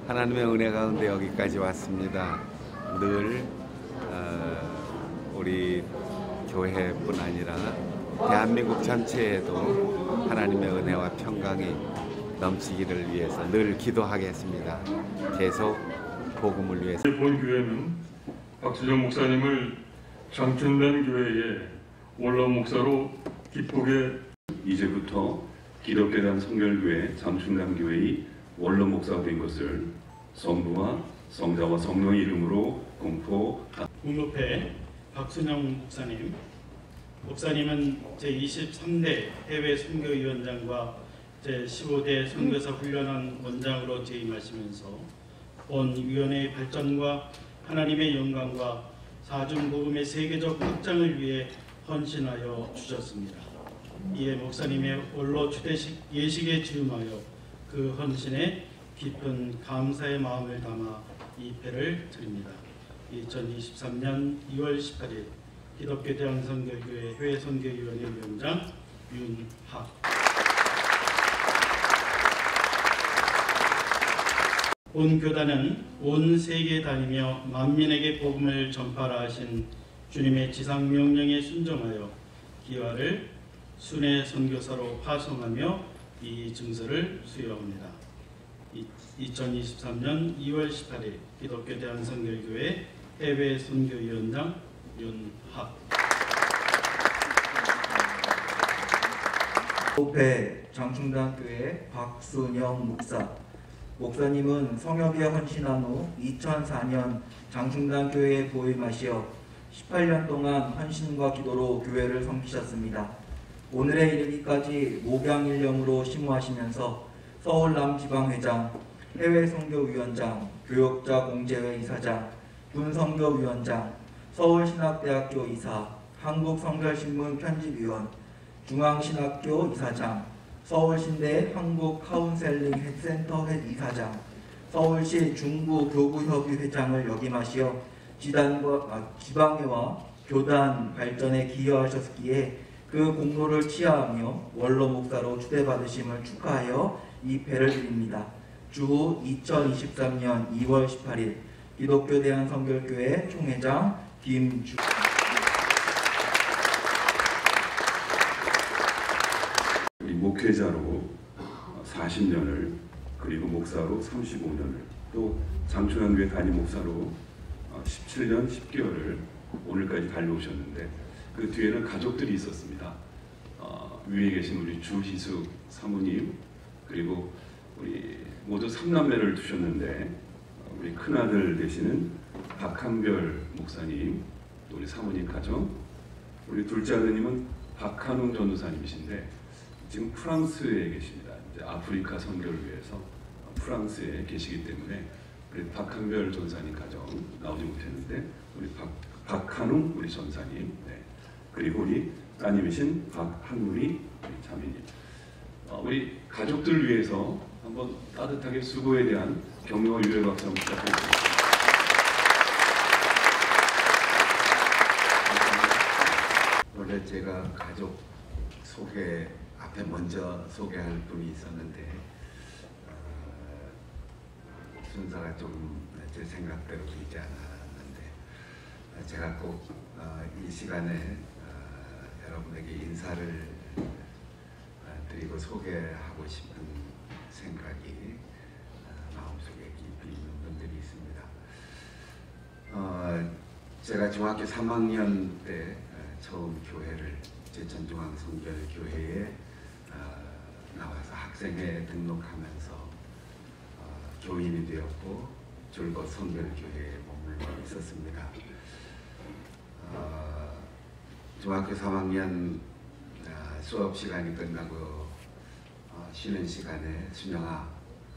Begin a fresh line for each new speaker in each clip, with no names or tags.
하나님의 은혜 가운데 여기까지 왔습니다. 늘 우리 교회뿐 아니라 대한민국 전체에도 하나님의 은혜와 평강이 넘치기를 위해서 늘 기도하겠습니다. 계속 복음을 위해서.
본 교회는 박수정 목사님을 장춘단 교회의 원로 목사로 기쁘게
이제부터 기독교단 성결교회 장춘단 교회의 원로 목사가 된 것을 성부와 성자와 성령의 이름으로 공포합니다.
국무회 박순영 목사님은 제23대 해외 선교위원장과 제15대 선교사 훈련원 원장으로 재임하시면서 본 위원회의 발전과 하나님의 영광과 사중복음의 세계적 확장을 위해 헌신하여 주셨습니다. 이에 목사님의 원로 추대식 예식에 즈음하여 그 헌신에 깊은 감사의 마음을 담아 이 패를 드립니다. 2023년 2월 18일 기독교 대한성결교회 해외선교위원회 위원장 윤학. 온 교단은 온 세계에 다니며 만민에게 복음을 전파라 하신 주님의 지상 명령에 순종하여 기와를 순회 선교사로 파송하며 이 증서를 수여합니다. 2023년 2월 18일 기독교 대한성결교회 해외 선교위원장 윤학.
국무회 장충단교회 박순영 목사님은 성역에 헌신한 후 2004년 장충단교회에 보임하시어 18년 동안 헌신과 기도로 교회를 섬기셨습니다. 오늘에 이르기까지 목양일령으로 심우하시면서 서울남지방회장, 해외선교위원장, 교역자공제회 이사장, 군선교위원장, 서울신학대학교 이사, 한국성결신문 편집위원, 중앙신학교 이사장, 서울신대 한국카운셀링 센터 이사장, 서울시 중부교구협의 회장을 역임하시어 지방회와 교단 발전에 기여하셨기에 그 공로를 치하하며 원로 목사로 추대받으심을 축하하여 이 패를 드립니다. 주후 2023년 2월 18일 기독교 대한성결교회 총회장 김주.
목회자로 40년을 그리고 목사로 35년을 또 장춘단교회 담임 목사로 17년 10개월을 오늘까지 달려오셨는데 그 뒤에는 가족들이 있었습니다. 위에 계신 우리 주희숙 사모님 그리고 우리 모두 3남매를 두셨는데 우리 큰아들 되시는 박한별 목사님 또 우리 사모님 가정 우리 둘째 아드님은 박한웅 전도사님이신데 지금 프랑스에 계십니다. 이제 아프리카 선교를 위해서 프랑스에 계시기 때문에 우리 박한별 전사님 가정 나오지 못했는데 우리 박한웅 우리 전사님 네. 그리고 우리 따님이신 박한우리 우리 자매님 우리 가족들 위해서 한번 따뜻하게 수고에 대한 격려와 유의 박수 한번 부탁드립니다.
원래 제가 가족 소개 앞에 먼저 소개할 분이 있었는데 순서가 좀 제 생각대로 되지 않았는데 제가 꼭 이 시간에 여러분에게 인사를 드리고 소개하고 싶은 생각이 마음속에 깊이 있는 분들이 있습니다. 제가 중학교 3학년 때 처음 교회를 제천중앙성결교회에 나와서 학생회 등록하면서 교인이 되었고 줄곧 성결교회에 머물러 있었습니다. 중학교 3학년 수업 시간이 끝나고 쉬는 시간에 순영아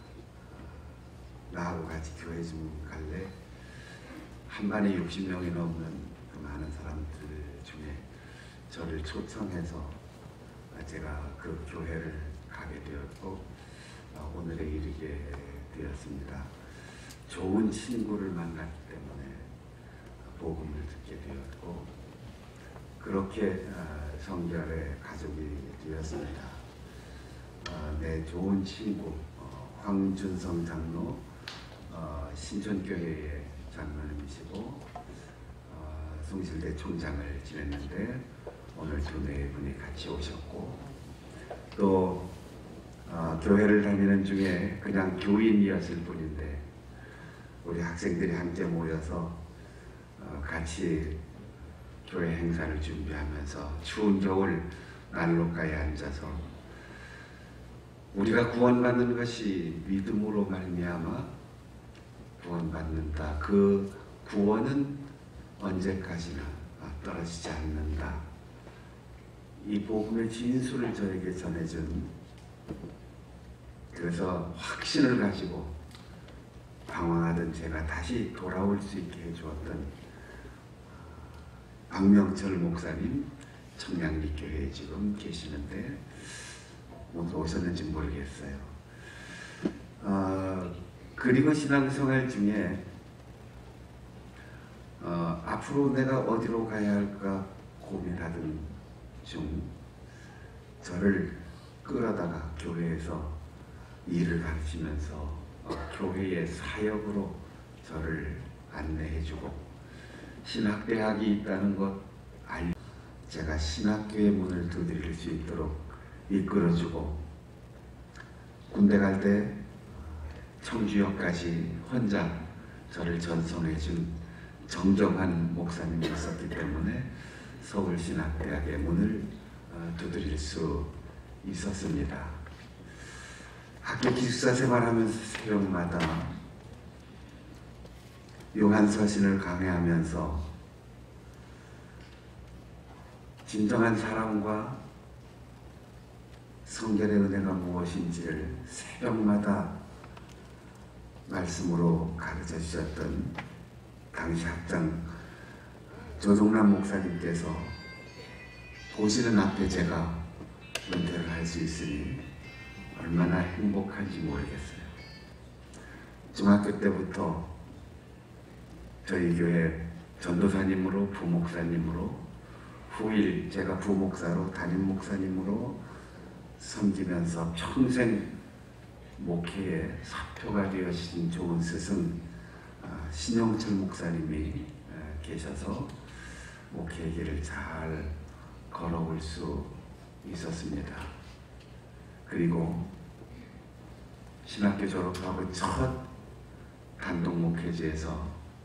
나하고 같이 교회 좀 갈래? 한 반에 60명이 넘는 그 많은 사람들 중에 저를 초청해서 제가 그 교회를 가게 되었고 오늘에 이르게 되었습니다. 좋은 친구를 만났기 때문에 복음을 듣게 되었고 그렇게 성결의 가족이 되었습니다. 내 좋은 친구 황준성 장로 신촌교회의 장로님이시고 송실대 총장을 지냈는데 오늘도 네 분이 같이 오셨고, 또 교회를 다니는 중에 그냥 교인이었을 뿐인데 우리 학생들이 함께 모여서 같이 교회 행사를 준비하면서 추운 겨울 난로가에 앉아서 우리가 구원받는 것이 믿음으로 말미암아 구원받는다. 그 구원은 언제까지나 떨어지지 않는다. 이 복음의 진수를 저에게 전해준, 그래서 확신을 가지고 방황하던 제가 다시 돌아올 수 있게 해주었던 박명철 목사님, 청량리교회에 지금 계시는데 오셨는지 모르겠어요. 그리고 신앙생활 중에 앞으로 내가 어디로 가야 할까 고민하던 중 저를 끌어다가 교회에서 일을 가르치면서 교회의 사역으로 저를 안내해주고 신학대학이 있다는 것 제가 신학교의 문을 두드릴 수 있도록 이끌어주고, 군대 갈 때 청주역까지 혼자 저를 전송해준 정정한 목사님이 있었기 때문에 서울신학대학의 문을 두드릴 수 있었습니다. 학교 기숙사 생활하면서 새벽마다 요한서신을 강해하면서 진정한 사랑과 성결의 은혜가 무엇인지를 새벽마다 말씀으로 가르쳐 주셨던 당시 학장 조동남 목사님께서 보시는 앞에 제가 은퇴를 할 수 있으니 얼마나 행복한지 모르겠어요. 중학교 때부터 저희 교회 전도사님으로, 부목사님으로, 후일 제가 부목사로, 담임 목사님으로 섬기면서 평생 목회의 사표가 되어신 좋은 스승 신영철 목사님이 계셔서 목회의 길을 잘 걸어올 수 있었습니다. 그리고 신학교 졸업하고 첫 단독 목회지에서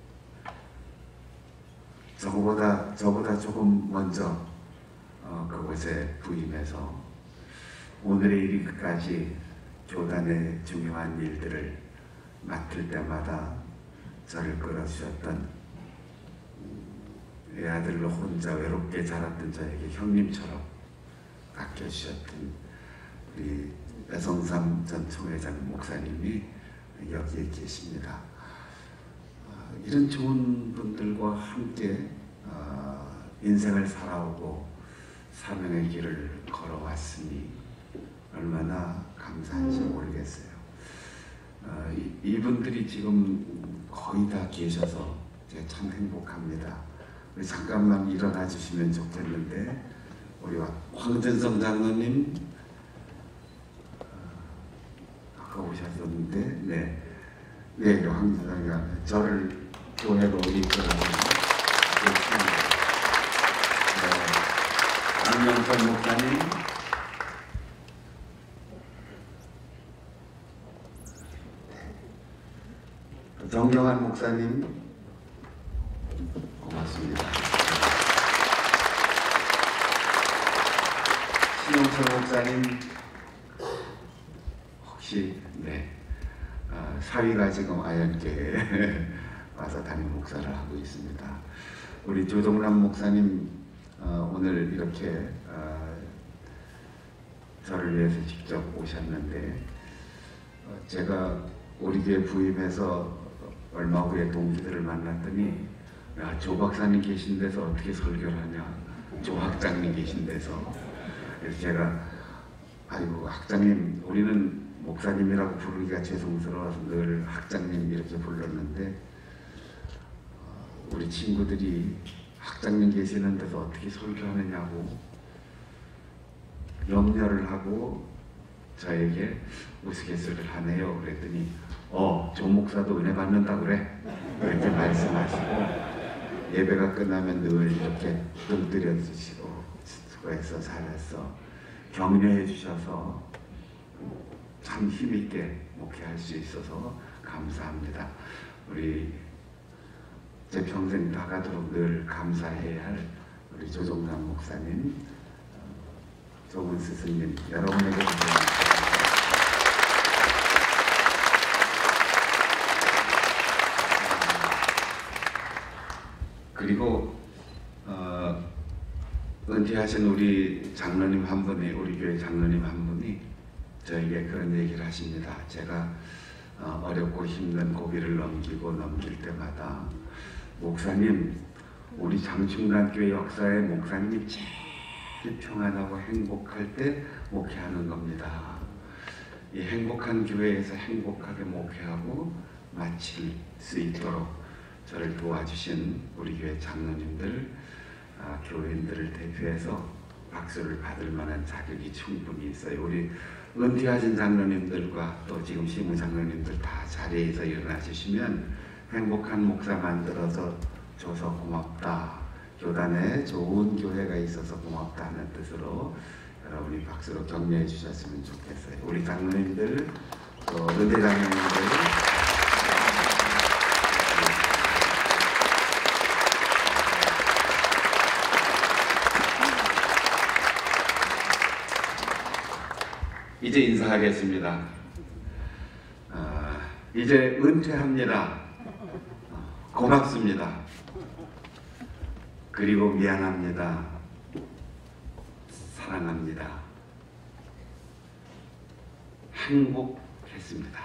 저보다 조금 먼저 그곳에 부임해서 오늘의 이르기까지 교단의 중요한 일들을 맡을 때마다 저를 끌어주셨던, 외아들로 혼자 외롭게 자랐던 저에게 형님처럼 아껴주셨던 우리 배성삼 전 총회장 목사님이 여기에 계십니다. 이런 좋은 분들과 함께 인생을 살아오고 사명의 길을 걸어왔으니 얼마나 감사한지 모르겠어요. 이분들이 지금 거의 다 계셔서 제가 참 행복합니다. 우리 잠깐만 일어나 주시면 좋겠는데, 우리 황전성 장로님 아까 오셨었는데, 네, 황전성이 저를 교회로 이끌어주신 박명철 목사님, 정경환 목사님, 고맙습니다. 신용철 목사님, 혹시 사위가 지금 아연교회에 와서 담임 목사를 하고 있습니다. 우리 조동남 목사님 오늘 이렇게 저를 위해서 직접 오셨는데, 제가 우리 교회 부임해서 얼마 후에 동기들을 만났더니, 야, 조 박사님 계신 데서 어떻게 설교를 하냐, 조 학장님 계신 데서. 그래서 제가 아이고 학장님, 우리는 목사님이라고 부르기가 죄송스러워서 늘 학장님 이렇게 불렀는데, 우리 친구들이 학장님 계시는 데서 어떻게 설교하느냐고 염려를 하고 저에게 우스갯소리를 하네요. 그랬더니 조 목사도 은혜 받는다 그래? 그렇게 말씀하시고 예배가 끝나면 늘 이렇게 등 들여주시고 수고해서 잘했어 격려해 주셔서 참 힘있게 목회할 수 있어서 감사합니다. 우리 제 평생 다가도록 늘 감사해야 할 우리 조종남 목사님, 조문 스승님 여러분에게 감사합니다. 그리고 은퇴하신 우리 장로님 한 분이, 우리 교회 장로님 한 분이 저에게 그런 얘기를 하십니다. 제가 어렵고 힘든 고비를 넘길 때마다 목사님, 우리 장충단교회 역사의 목사님이 제일 평안하고 행복할 때 목회하는 겁니다. 이 행복한 교회에서 행복하게 목회하고 마칠 수 있도록 저를 도와주신 우리 교회 장로님들, 교인들을 대표해서 박수를 받을 만한 자격이 충분히 있어요. 우리 은퇴하신 장로님들과 또 지금 시무 장로님들 다 자리에서 일어나주시면 행복한 목사 만들어서 줘서 고맙다. 교단에 좋은 교회가 있어서 고맙다 하는 뜻으로 여러분이 박수로 격려해 주셨으면 좋겠어요. 우리 장로님들, 또 은퇴 장로님들 이제 인사하겠습니다. 이제 은퇴합니다. 고맙습니다. 그리고 미안합니다. 사랑합니다. 행복했습니다.